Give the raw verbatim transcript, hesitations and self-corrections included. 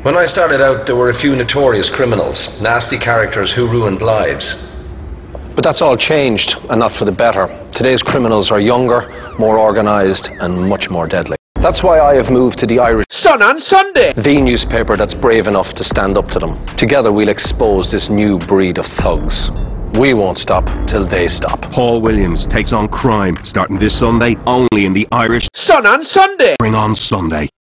When I started out, there were a few notorious criminals, nasty characters who ruined lives. But that's all changed, and not for the better. Today's criminals are younger, more organised, and much more deadly. That's why I have moved to the Irish Sun on Sunday, the newspaper that's brave enough to stand up to them. Together we'll expose this new breed of thugs. We won't stop till they stop. Paul Williams takes on crime, starting this Sunday, only in the Irish Sun on Sunday. Bring on Sunday.